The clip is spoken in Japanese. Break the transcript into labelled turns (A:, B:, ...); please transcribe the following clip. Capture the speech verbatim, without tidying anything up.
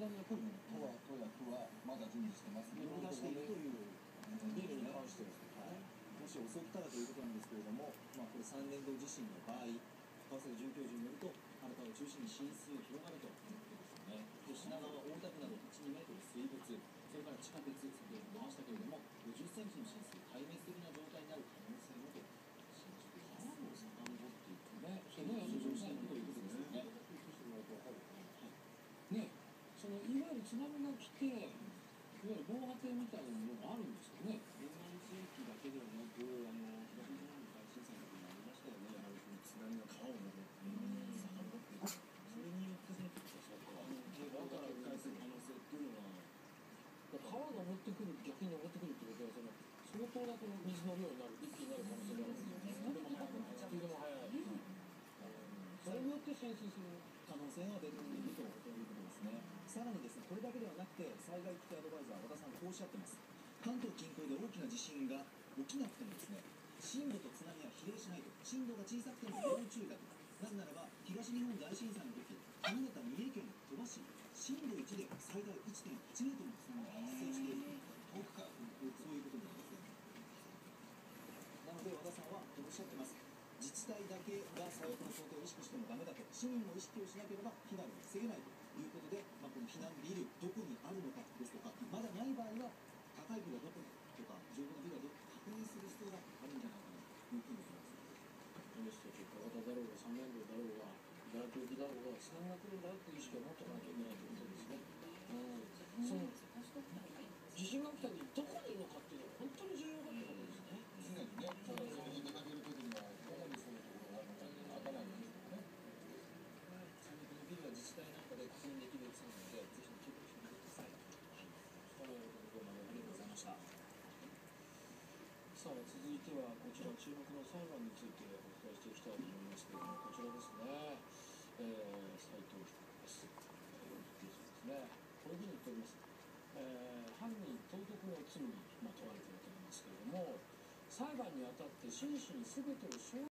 A: 津波が来るの
B: 都は都や区はまだ準備してます。
A: 動き出しているというビルに関してですね。
C: はい、もし襲ったらということなんですけれども、まあ、これさんねんど地震の場合、川崎准教授によると、原川を中心に浸水が広がるということですよね。で品川、大田区などいち、にメートル水没、それから地下鉄、先ほども出ましたけれども、ごじゅっセンチの浸水、壊滅的な状態になる可能性もと信じています。
A: 川を遡っていくとね、
C: それね、浮上していくということですよね。
A: ね、そのいわゆる津波が来て、いわゆる防波堤みたいなものがあるんですかね。
C: 沿岸地域だけではなく、あの東日本の大震災の時にありましたよね。やはりその津波が川を登って遡っていく。それによってその川から迂回する可能性っていうのは、
A: 川が登ってくる、逆に登ってくるってことは、その相当なこの水の量になる、一気になる可能性があるんですよね。スピードも速い。それによって浸水する
C: 可能性が出てくるということですね。さらにですね、これだけではなくて、災害危機アドバイザー、和田さんこうおっしゃってます。関東近郊で大きな地震が起きなくてもですね、震度と津波は比例しないと。震度が小さくても要注意だと。なぜならば、東日本大震災の時、新潟、三重県を飛ばし、震度いちで最大 いってんはち メートルの津波が発生している。遠くからそういうことなんですね。なので、和田さんはこうおっしゃってます。自治体だけが最悪の想定を意識してもダメだと、市民も意識をしなければ避難を防げないということで、まあ、この避難ビルどこにあるのかですとか、まだない場合は高いビルがどこにとか丈夫なビルがどこか確認する必要があるんじゃないかなというふうに思います。
A: 小型だろうがさんねんどだろうが茨城沖だろうが津波が来るんだっていう意識を持っておかなきゃいけないということですね。うん、その地震が起きた時どこにいるのかっていうのは本当に重要だってことですね。
B: 常にね、それに出かける時にはどこに住むところがあるのかわからないんですよね。
C: ちなみにこのビルは自治体なんかで確認できるやつなので、ぜひチェックしてみてください。はい、どうもありがとうございました。
A: さあ続いてはこちら注目の裁判についてお伝えしていきたいと思いますけれども、こちらですね、えー、斉藤被告です。えー、ですね、こういうふうに言っております。えー、犯人盗賊の罪に、まあ、問われているわけなんですけれども、裁判にあたって真摯に全てを証